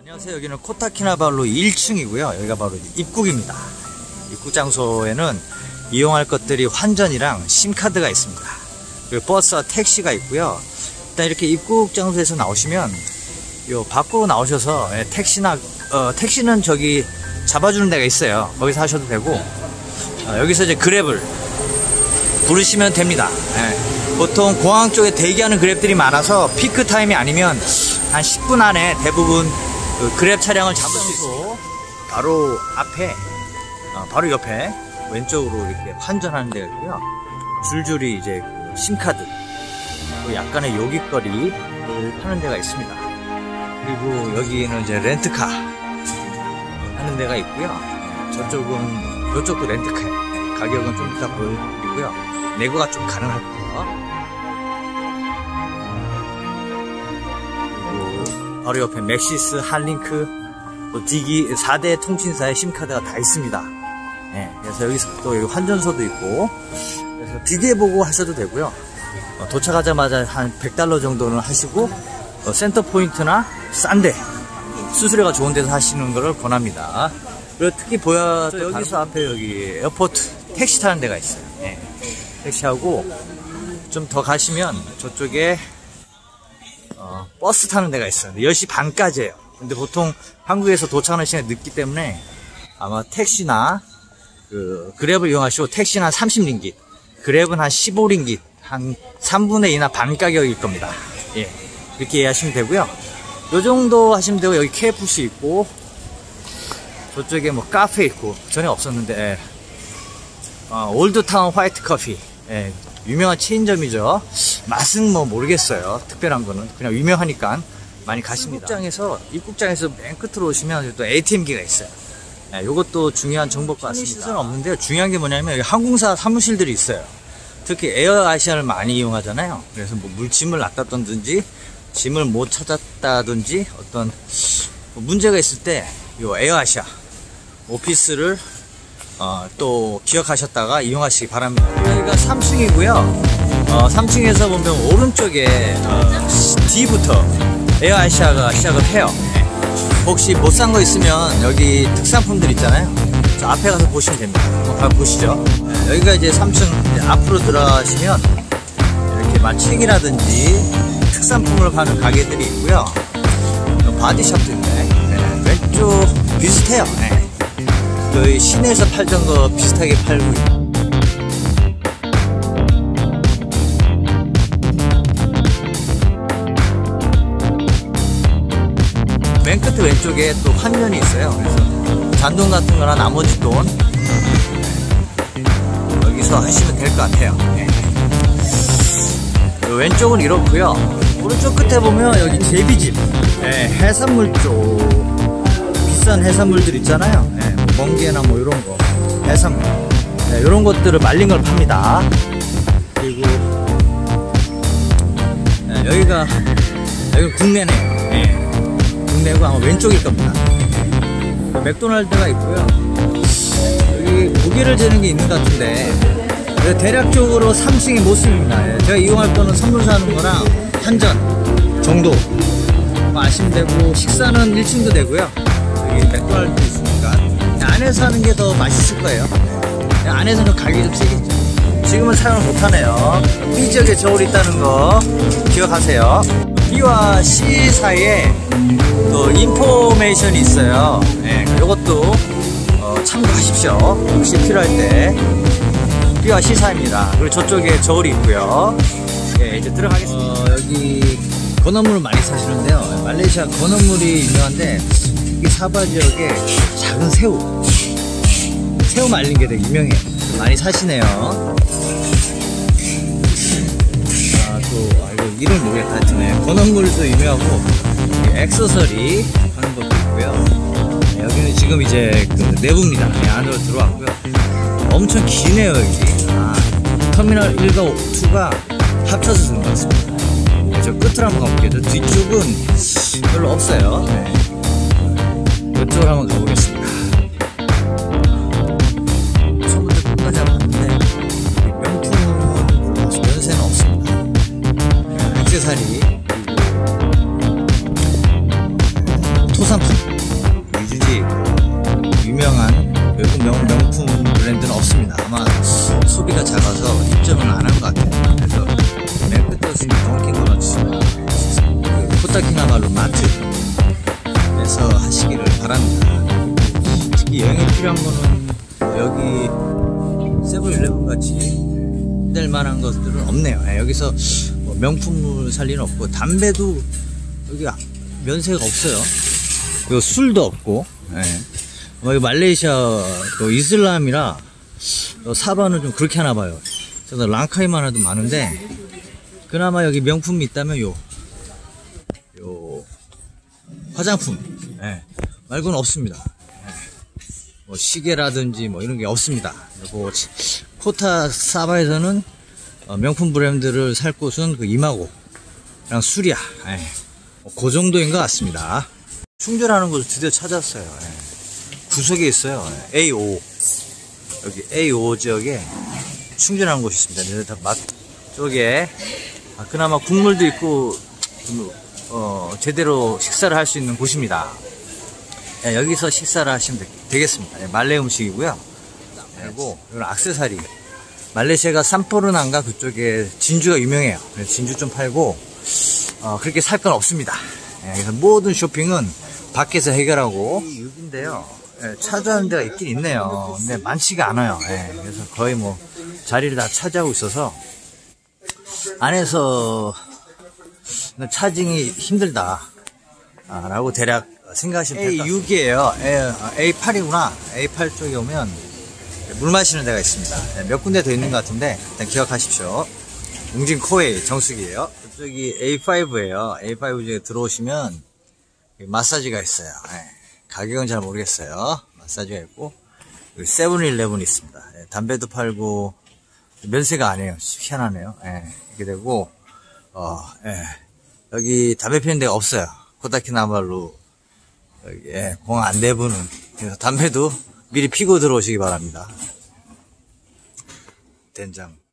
안녕하세요. 여기는 코타키나발루 1층이고요. 여기가 바로 입국입니다. 입국 장소에는 이용할 것들이 환전이랑 심카드가 있습니다. 그리고 버스와 택시가 있고요. 일단 이렇게 입국 장소에서 나오시면 요 밖으로 나오셔서 택시는 저기 잡아주는 데가 있어요. 거기서 하셔도 되고 여기서 이제 그랩을 부르시면 됩니다. 보통 공항 쪽에 대기하는 그랩들이 많아서 피크 타임이 아니면 한 10분 안에 대부분 그 그랩 차량을 잡을 수 있고 바로 앞에 바로 옆에 왼쪽으로 이렇게 환전하는 데가 있고요. 줄줄이 이제 그 심카드 또 약간의 요깃거리를 파는 데가 있습니다. 그리고 여기는 이제 렌트카 하는 데가 있고요. 이쪽도 렌트카예요. 가격은 좀 이따 보여드리고요. 내고가 좀 가능할 거예요. 그리고 바로 옆에 맥시스, 한링크, 또 디기 4대 통신사의 심카드가 다 있습니다. 그래서 여기서 또 여기 환전소도 있고, 그래서 비교해보고 하셔도 되고요. 도착하자마자 한 $100 정도는 하시고, 센터 포인트나 싼데, 수수료가 좋은 데서 하시는 것을 권합니다. 그리고 특히 여기서 앞에 여기 에어포트 택시 타는 데가 있어요. 택시하고 좀 더 가시면 저쪽에 버스 타는 데가 있어요. 10시 반까지예요. 근데 보통 한국에서 도착하는 시간이 늦기 때문에 아마 택시나 그랩을 이용하시고 택시는 한 30링깃, 그랩은 한 15링깃, 한 3분의 2나 반 가격일 겁니다. 이렇게 이해하시면 되고요. 요 정도 하시면 되고, 여기 KFC 있고 저쪽에 뭐 카페 있고, 전에 없었는데 올드타운 화이트 커피, 유명한 체인점이죠. 맛은 뭐 모르겠어요. 특별한 거는 그냥 유명하니까 많이 가십니다. 입국장에서 맨 끝으로 오시면 또 ATM기가 있어요. 요것도 중요한 정보가 같습니다. 시설은 없는데요. 중요한 게 뭐냐면 여기 항공사 사무실들이 있어요. 특히 에어아시아를 많이 이용하잖아요. 그래서 뭐 물짐을 놨다든지 짐을 못 찾았다든지 어떤 문제가 있을 때 요 에어아시아 오피스를 또 기억하셨다가 이용하시기 바랍니다. 여기가 3층이고요. 3층에서 보면 오른쪽에 D부터 에어아시아가 시작을 해요. 혹시 못 산 거 있으면 여기 특산품들 있잖아요. 저 앞에 가서 보시면 됩니다. 한번 가보시죠. 여기가 이제 3층 이제 앞으로 들어가시면 이렇게 책이라든지 특산품을 파는 가게들이 있고요. 바디샵도 있네. 왼쪽 비슷해요. 저희 시내에서 팔던 거 비슷하게 팔고 있고. 맨 끝에 왼쪽에 또 환전이 있어요. 그래서 잔돈 같은 거나 나머지 돈 여기서 하시면 될 것 같아요. 왼쪽은 이렇고요. 오른쪽 끝에 보면 여기 제비집, 해산물 쪽 비싼 해산물들 있잖아요. 뭐 멍게나 뭐 이런 거 해산물, 이런 것들을 말린 걸 팝니다. 그리고 여기가 국내네요. 국내고 아마 왼쪽일 겁니다. 맥도날드가 있고요. 여기 무게를 재는 게 있는 것 같은데 대략적으로 3층의 모습입니다. 제가 이용할 거는 선물 사는 거랑 한전 정도 아시면 되고, 식사는 1층도 되고요. 여기 맥도날드도 있으니까 안에서 하는 게 더 맛있을 거예요. 안에서는 좀 가격이 좀 세겠죠. 지금은 사용을 못하네요. B 지역에 저울이 있다는 거 기억하세요. B와 C 사이에 또 인포메이션이 있어요. 이것도 참고하십시오. 혹시 필요할 때. B와 C 사이입니다. 그리고 저쪽에 저울이 있고요. 이제 들어가겠습니다. 여기 건어물을 많이 사시는데요. 말레이시아 건어물이 유명한데 특히 사바 지역에 작은 새우 말린 게 되게 유명해요. 많이 사시네요. 이거 이름 모르겠다. 하여튼 건어물도 유명하고 액세서리 하는 것도 있고요. 여기는 지금 이제 그 내부입니다. 안으로 들어왔고요. 엄청 기네요. 여기 터미널 1과 2가 합쳐서 들어온 것 같습니다. 저 끝으로 한번 가볼게요. 저 뒤쪽은 별로 없어요. 이쪽으로 한번 가보겠습니다. 처음부터 끝까지 한번 봤는데 명품은 연세는 없습니다. 액세서리, 토산품 코타키나발루 마트에서 하시기를 바랍니다. 특히 여행에 필요한 거는 여기 세븐일레븐 같이 될 만한 것들은 없네요. 여기서 뭐 명품을 살 리는 없고, 담배도 여기 면세가 없어요. 그리고 술도 없고, 여기 말레이시아 또 이슬람이라 사바는 좀 그렇게 하나 봐요. 그래서 랑카이만 해도 많은데, 그나마 여기 명품이 있다면 요 화장품 말고는 없습니다. 뭐 시계라든지 뭐 이런 게 없습니다. 그리고 코타 사바에서는 명품 브랜드를 살 곳은 그 이마고랑 수리아, 그 정도인 것 같습니다. 충전하는 곳을 드디어 찾았어요. 구석에 있어요. A5, 여기 A5 지역에 충전하는 곳이 있습니다. 맛 쪽에 그나마 국물도 있고 제대로 식사를 할 수 있는 곳입니다. 여기서 식사를 하시면 되겠습니다. 말레이 음식이고요. 그리고 이건 액세서리. 말레이시아가 삼포르난가 그쪽에 진주가 유명해요. 그래서 진주 좀 팔고 그렇게 살 건 없습니다. 그래서 모든 쇼핑은 밖에서 해결하고. 6인데요. 차지하는 데가 있긴 있네요. 근데 많지가 않아요. 그래서 거의 뭐 자리를 다 차지하고 있어서 안에서 차징이 힘들다 라고 대략 생각하시면 될 것 같습니다. A6이에요. A8이구나. A8 쪽에 오면 물 마시는 데가 있습니다. 몇 군데 더 있는 것 같은데 일단 기억하십시오. 웅진 코웨이 정수기예요. 이쪽이 A5예요. A5 중에 들어오시면 마사지가 있어요. 가격은 잘 모르겠어요. 마사지가 있고, 세븐일레븐이 있습니다. 담배도 팔고 면세가 안 해요. 희한하네요. 이렇게 되고, 여기 담배 피는 데가 없어요. 코타키나발루 여기 공항 안내부는. 그래서 담배도 미리 피고 들어오시기 바랍니다. 된장.